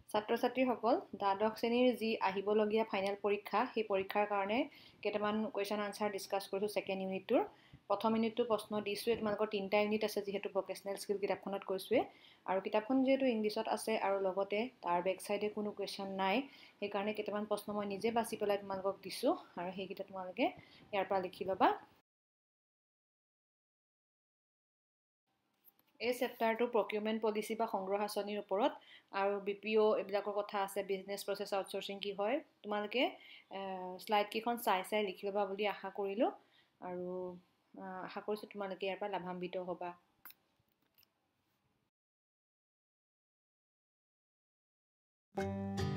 ছাত্ৰ ছাত্ৰীসকল দ্বাদশ শ্ৰেণীৰ যি আহিবলগীয়া ফাইনেল পৰীক্ষা সেই পৰীক্ষাৰ কাৰণে কেইটামান কুৱেশ্যন আনচাৰ ডিছকাছ কৰিছোঁ ছেকেণ্ড ইউনিটটোৰ প্ৰথম ইউনিটটো প্ৰশ্ন দিছোঁৱে তোমালোকৰ 3টা ইউনিট আছে যিহেতু ভকেচনেল স্কিল কিতাপখনত কৈছোঁৱে আৰু কিতাপখন যিহেতু ইংলিছত আছে আৰু লগতে তাৰ বেক চাইডে কোনো কুৱেশ্যন নাই সেইকাৰণে কেইটামান প্ৰশ্ন মই নিজে বাছি পেলাই তোমালোকক দিছোঁ আৰু সেইকেইটা তোমালোকে ইয়াৰ পৰা লিখি ল'বা এই চেপ্টাৰটো প্ৰকিউৰমেণ্ট পলিচি বা সংগ্ৰহ আঁচনিৰ ওপৰত আৰু BPO এইবিলাকৰ কথা আছে বিজনেছ প্ৰচেছ আউটচোৰ্চিং কি হয় তোমালোকে শ্লাইড কেইখন চাই লিখি ল'বা বুলি আশা কৰিলোঁ আৰু আশা কৰিছোঁ তোমালোকে ইয়াৰ পৰা লাভান্বিত হ'বা